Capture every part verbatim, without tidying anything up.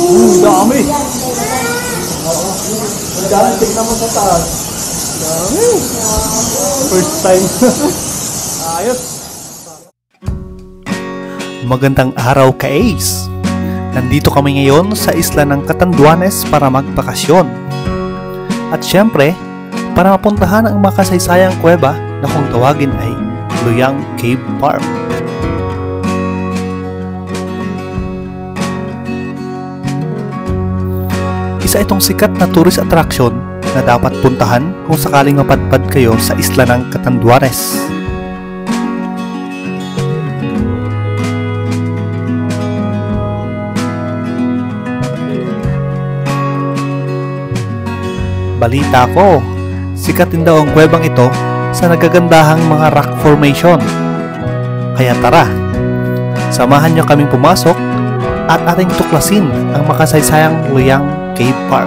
Hmm, dami. Dami, tignan mo sa taas. Dami. First time. Ayos. Magandang araw ka Ace! Nandito kami ngayon sa isla ng Catanduanes para magbakasyon. At syempre, para mapuntahan ang makasaysayang kuweba na kung tawagin ay Luyang Cave Park. Isa itong sikat na tourist attraction na dapat puntahan kung sakaling mapadpad kayo sa isla ng Catanduanes. Balita ko, sikat din daw ang kuwebang ito sa nagagandahang mga rock formation. Kaya tara, samahan niyo kaming pumasok at ating tuklasin ang makasaysayang Luyang Cave Park.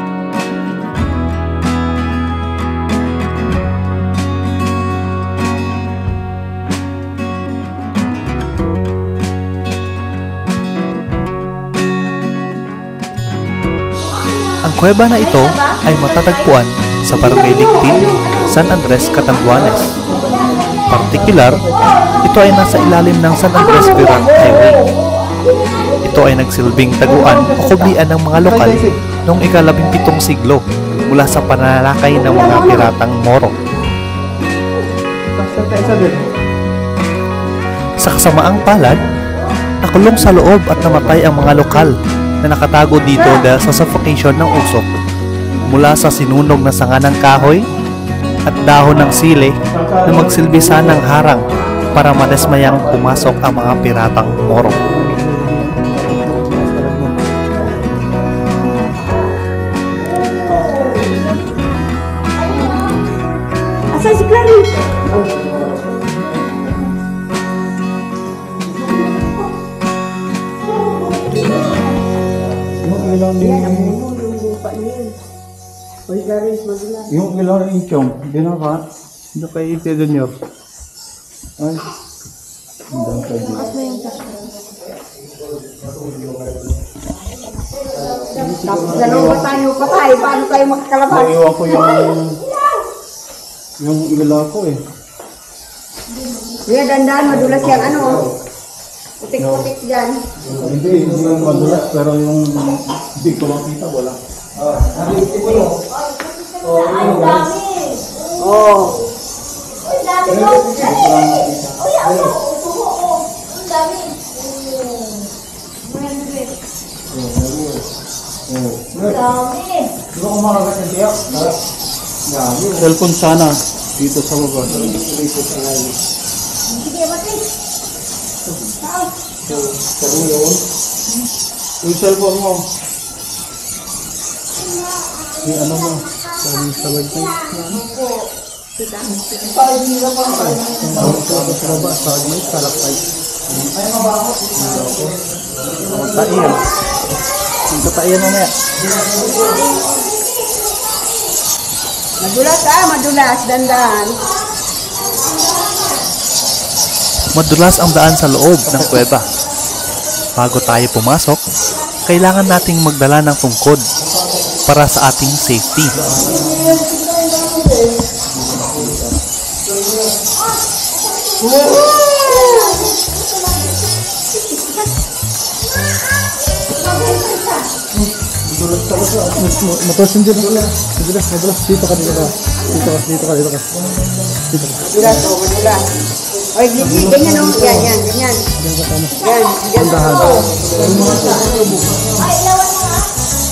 Ang kuweba na ito ay matatagpuan sa Barangay Ligtin, San Andres, Catanduanes. Partikular, ito ay nasa ilalim ng San Andres Pirang Highway. Ito ay nagsilbing taguan o kublian ng mga lokal noong ikalabing pitong siglo mula sa pananalakay ng mga piratang Moro. Sa kasamaang palad, nakulong sa loob at namatay ang mga lokal na nakatago dito dahil sa suffocation ng usok mula sa sinunog na sanga ng kahoy at dahon ng sili na magsilbi sanang harang para madesmayang pumasok ang mga piratang Moro. Asa si Clarice? Yung ilang inchong, di na ka? Hindi kayo iti Junior. Ay. Hindi ka di. Tapos dalawa ba tayo patay? Paano tayo makakalabas? Naiwan ko yung yung ila ko eh. Kuya, dandan, madulas yan ano? Putik-putik dyan. Hindi, hindi yung madulas pero yung hindi ko makita wala. Ay, dami! Oo. Ay, dami mo! Ay, ako! Ang dami! Ang dami! Hindi ko makagat yung tiyak. Cellphone sana dito sa baba. Sige, mati! Saan? Sabi yun. Yung cellphone mo. Yung ano mo. Sabi sa website. Opo. Kita. Sa baba, sa agmay, kalakay. Ay, mabaho. Magtaiyan. Magtaiyan na na. Madulas ah, madulas. Dandan. Madulas ang daan sa loob ng kuweba. Bago tayo pumasok, kailangan nating magdala ng tungkod para sa ating safety. Madulas hindi na. Madulas, madulas. Dito ka, dito ka. Dito ka, dito ka, dito ka. Dito ka. Madulas, oh, madulas. Oy, gigi, ganyan oh. Yan, yan, ganyan. Yan, yan. Dahan. Ay, lawan mo ah.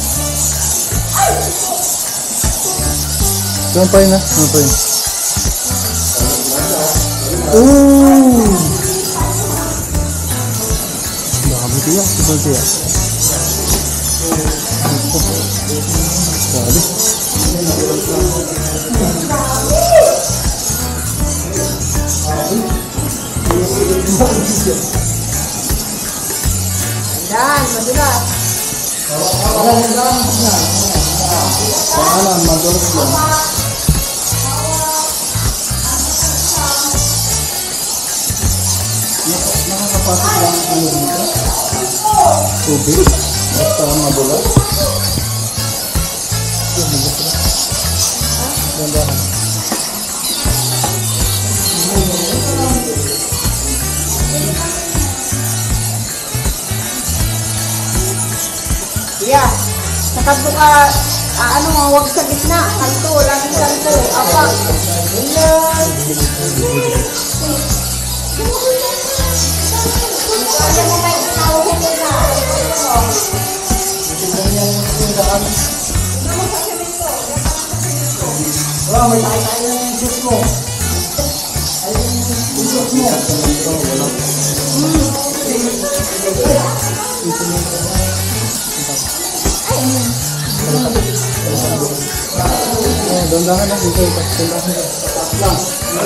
Saan pa yun na? Saan pa yun? Ooh! Dami tiya. Saan tiya? Dami. Dan, madulas. Pangalan, madulas lang. Nakakapasok lang ang ano dito. Tubig. Basta madulas. Yeah. Sa kanto ka, ah, ano, huwag sa gitna. Kanto, lagi kanto. Apa. Ilan. Kaya mo may tawag na. Wala, may tayo ng juice mo. Ayun yung juice mo. Ito, wala. Oh, dandahan lang dito. Dandahan lang. Lang.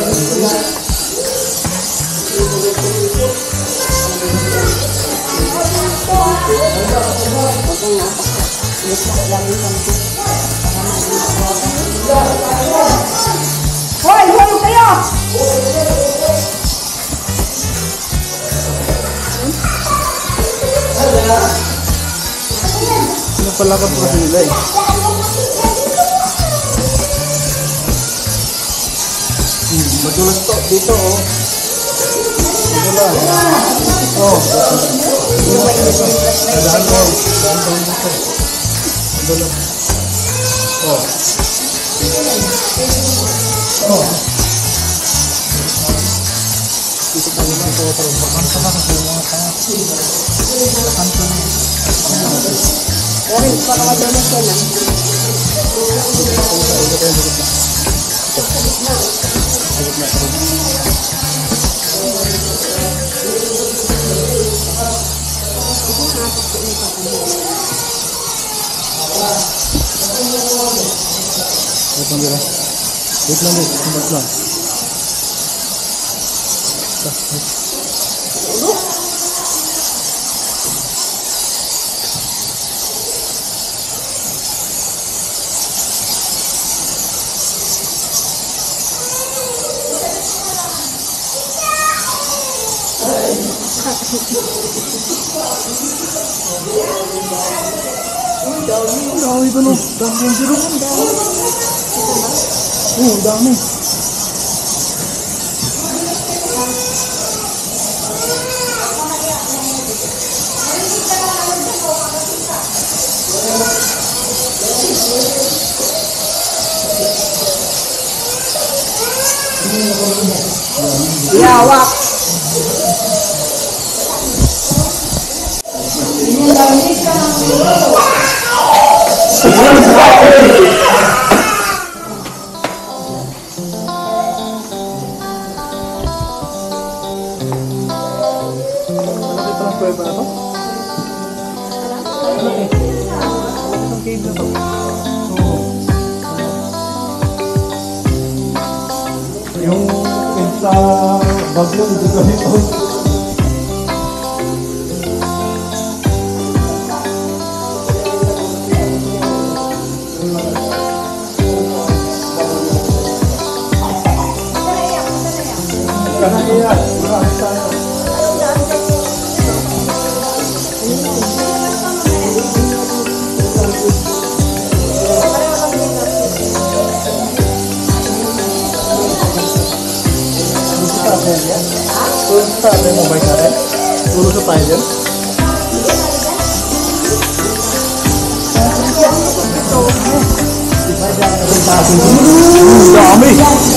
Hoy, hoy kayo! Napalakad pa sila eh. Hmm, madulas to. Dito oh. Madulas. Oh. Dadahan mo. Dadahan dito. Madulas. Oh. Oh. Dito pa rin ito. Bakanta na kasi mga kaya. Bakanta na. Dari, para madulas ka na. Wait lang, wait. Wait lang, wait. Wait lang. Ang dami, ang dami ba no? Dami yung zero. Ang dami. Oo, ang dami. Yawak. Malaki palang kuweba na to? Malaki. Isang cave na to. Oo. Yung cave sa Bagyo, dito kami to. Kanaya, marami tayo. Tulog sa tayo mo ba yung natin? Tulog sa tayo din? Ang dami!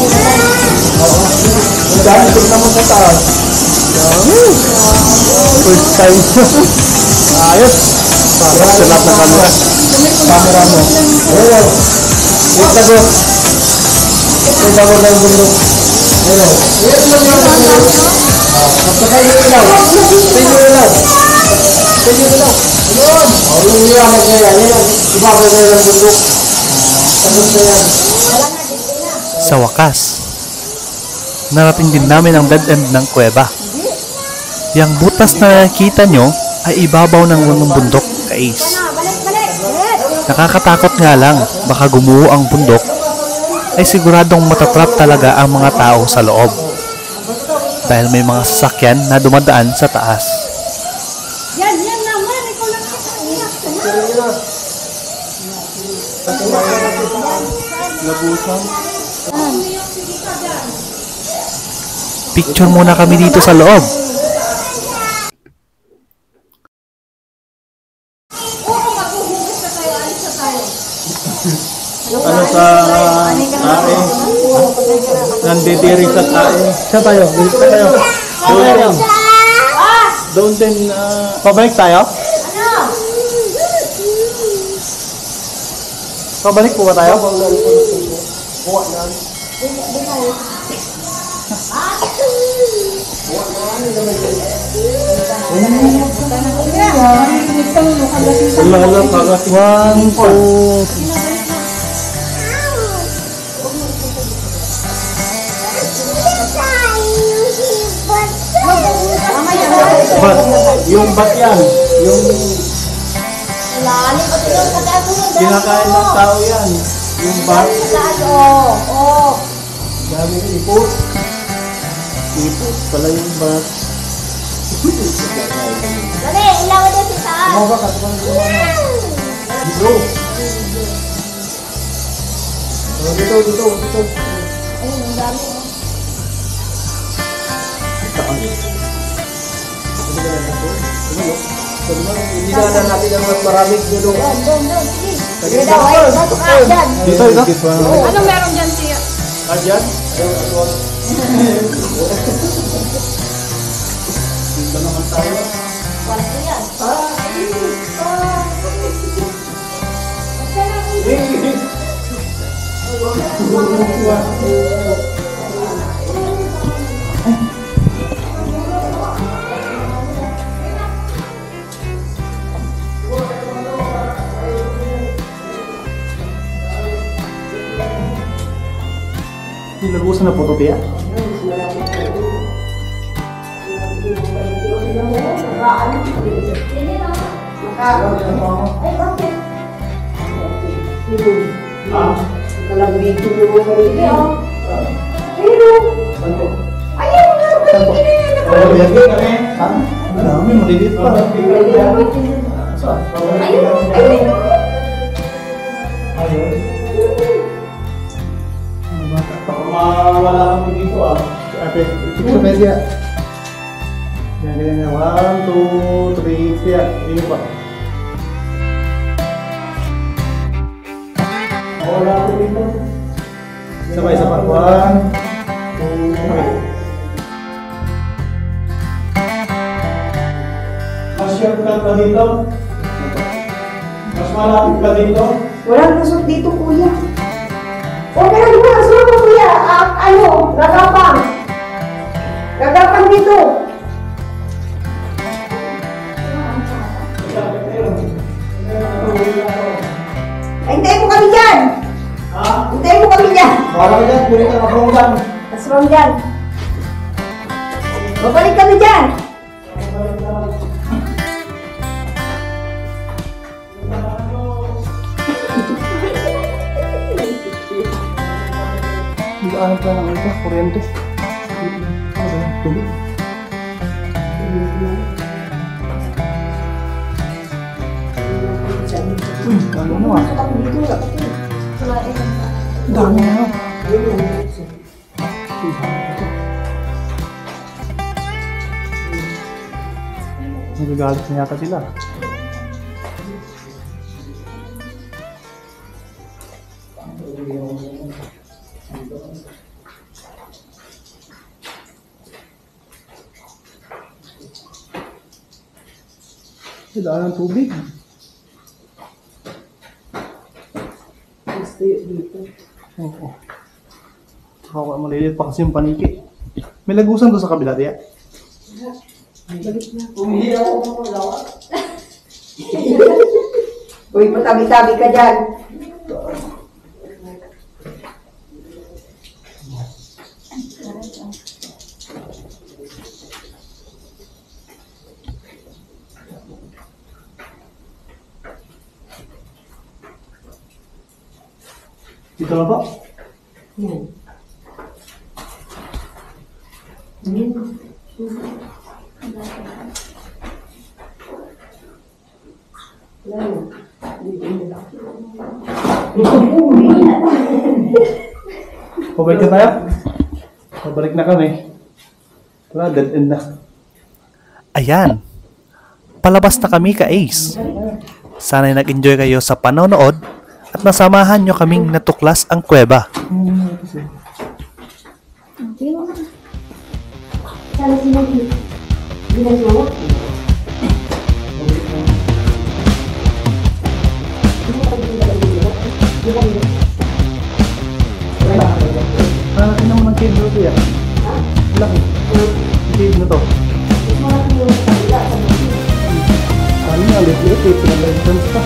Ang dami! Tignan mo sa taas. Dami! First time. Ayos! Parang sa lahat ng camera. Camera mo. Ayun! Wait na go! Wait ako ng bundok. Ayun! Wait lang yung bundok. Magpakay yung ilaw. Pwede yung ilaw. Pwede yung ilaw. Ayun! O, yung liwanag na yan. Ayun! Ibabay na yung bundok. Tapos na yan. Sa wakas, narating din namin ang dead end ng kuweba. Yang butas na nakikita nyo ay ibabaw ng ng bundok, ka-Ace. Balik, balik! Balik! Nakakatakot nga lang, baka gumuho ang bundok, ay siguradong matatrap talaga ang mga tao sa loob. Dahil may mga sasakyan na dumadaan sa taas. Yan, yan naman! Ikaw lang kita. Iyak ka na. Labusan. Picture muna kami dito sa loob. Ano sa tae? Nandidiri sa tae. Sa tayo, dito tayo. Doon din. Doon din. ah, Pabalik tayo? Pabalik po ba tayo? Lala, kagat. One, two, bat. Yung bat yan. Yung kinakain ng tao yan. Yung bat. Dami ng ipot. Ipot pala yung bat. Dali, ilawan niya si Saan. Ano ba? Katapang gumana. Dito. Oh, dito, dito, dito. Ayun, ang dami. Saan? Hindi na natin ang mas maraming dulo. Doon, doon, doon. Sige. Sige daw, ay, pasok ka dyan. Dito, dito. Ano meron dyan siya? Ah, dyan? Dito naman tayo. Wala ko yan. Nilagusan na po ito, Pia? Ay, bakit? Ah? Kalabito mo ba rin? Pero, ayaw nga ba rin? Oh, yan din kami. Saan? Ang dami, malilit pa. Ayaw, ayaw. Ayun. Mawala kami dito ah. Ate, ito sa media. Yan, ganyan na. One, two, three, siya. Ini pa. Mawala kami dito. Sabay, sabay. One, two, three. Mas shortcut ka dito. Mas malapit ka dito. Walang lusot dito, kuya. O, pero di ba, sulong mo, kuya. Ah, ano, gagapang. Gagapang dito. Ay, hintayin mo kami dyan. Ha? Hintayin mo kami dyan. Wala ka dyan. Pwede ka nakawang dyan. Asrong dyan. Babalik kami dyan. Ano pa ng ito? Kuryente. Ano ba? Tubig. Uy, ano mo ah? Dami na ah. Nagagalit na yata sila. Daan ng tubig. Oo. Kawa, malilit pa kasi yung paniki. May lagusan doon sa kabila, tiya. Umihi ako ng malawa. Uy, matabi-tabi ka dyan. Dito na po. Hmm. Pabalik na tayo? Pabalik na kami. Wala, dead end na. Ayan, palabas na kami ka Ace. Sana'y nag-enjoy kayo sa panonood at nasamahan nyo kaming natuklas ang kuweba. Ah, ano mo ng cave dito yan? Laki. Cave na to. Ano nga, liit-liit eh. Pinag-entrance pa.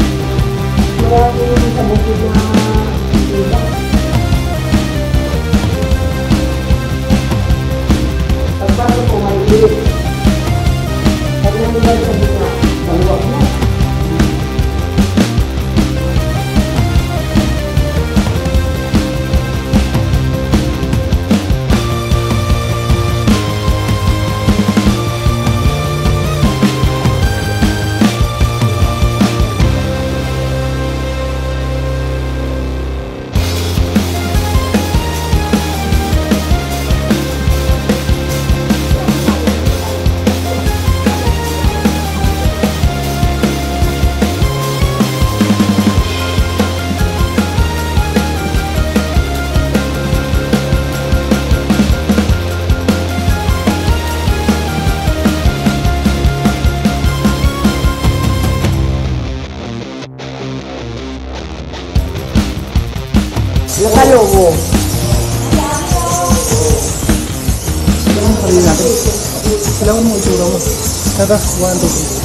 Nakalobo. Kali natin. Kailangan mo itsura mo. Tara, one, two, three.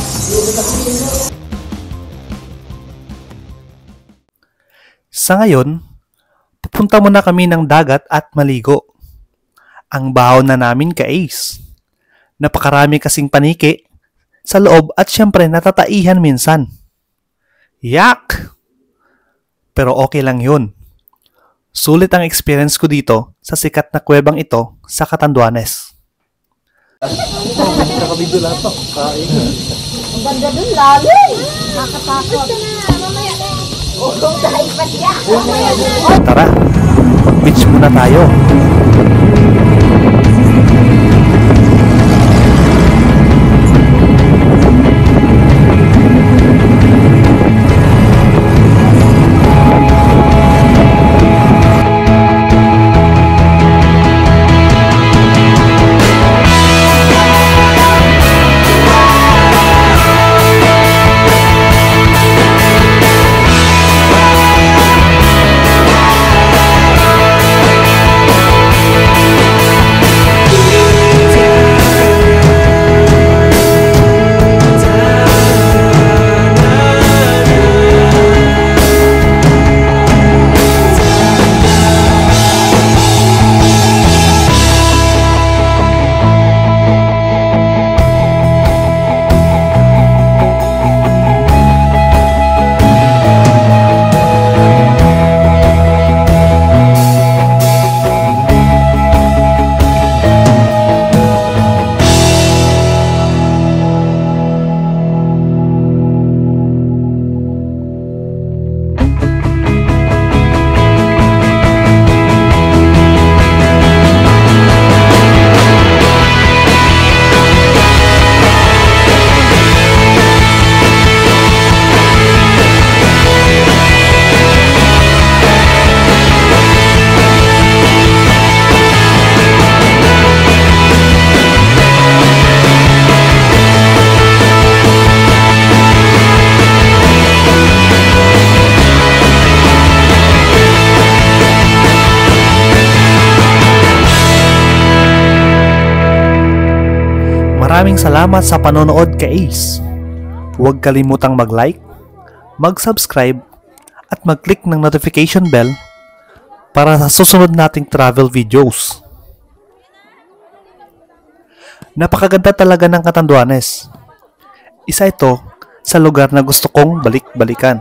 Sa ngayon, pupunta muna kami ng dagat at maligo. Ang bahaw na namin ka Ace. Napakarami kasing paniki sa loob at syempre natataihan minsan. Yak! Pero okay lang yun. Sulit ang experience ko dito sa sikat na kuwebang ito sa Catanduanes. Nakabidyo lahat to. Kain. Ang ganda dun, lalim. Nakakatakot. Oh, dahil pa siya. Tara, mag-beach muna tayo. Maraming salamat sa panonood ka Ace. Huwag kalimutang mag-like, mag-subscribe, at mag-click ng notification bell para sa susunod nating travel videos. Napakaganda talaga ng Catanduanes. Isa ito sa lugar na gusto kong balik-balikan.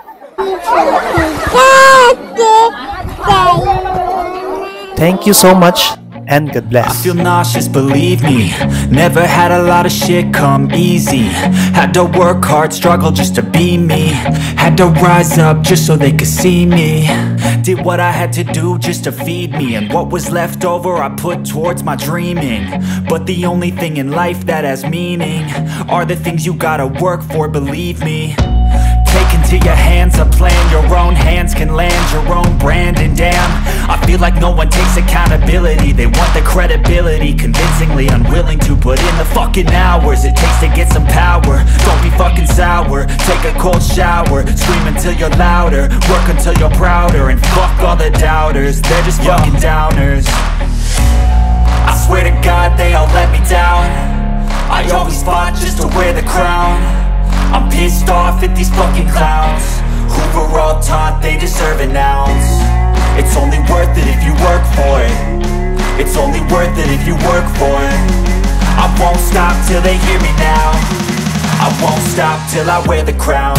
Thank you so much and God bless. I feel nauseous, believe me. Never had a lot of shit come easy. Had to work hard, struggle just to be me. Had to rise up just so they could see me. Did what I had to do just to feed me, and what was left over I put towards my dreaming. But the only thing in life that has meaning are the things you gotta work for, believe me. Take into your hands a plan, your own hands can land your own brand. And damn, I feel like no one takes accountability. They want the credibility, convincingly unwilling to put in the fucking hours it takes to get some power. Don't be fucking sour, take a cold shower, scream until you're louder, work until you're prouder, and fuck all the doubters, they're just fucking downers. I swear to God they all let me down. I always fought just to wear the crown. I'm pissed off at these fucking clowns who were all taught they deserve an ounce. It's only worth it if you work for it. It's only worth it if you work for it. I won't stop till they hear me now. I won't stop till I wear the crown.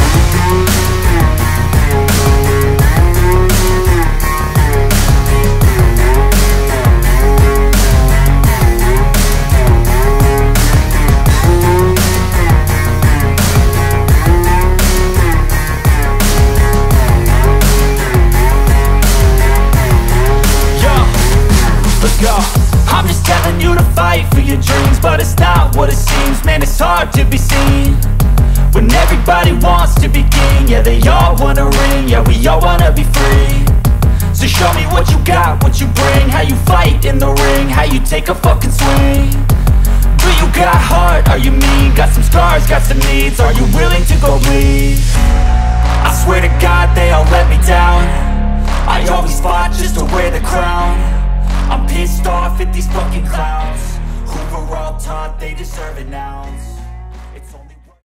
I'm just telling you to fight for your dreams, but it's not what it seems. Man, it's hard to be seen when everybody wants to be king. Yeah, they all wanna ring, yeah, we all wanna be free. So show me what you got, what you bring, how you fight in the ring, how you take a fucking swing. Do you got heart, are you mean? Got some scars, got some needs, are you willing to go bleed? I swear to God they all let me down. I always fought just to wear the crown. I'm pissed off at these fucking clowns who were all taught they deserve an ounce.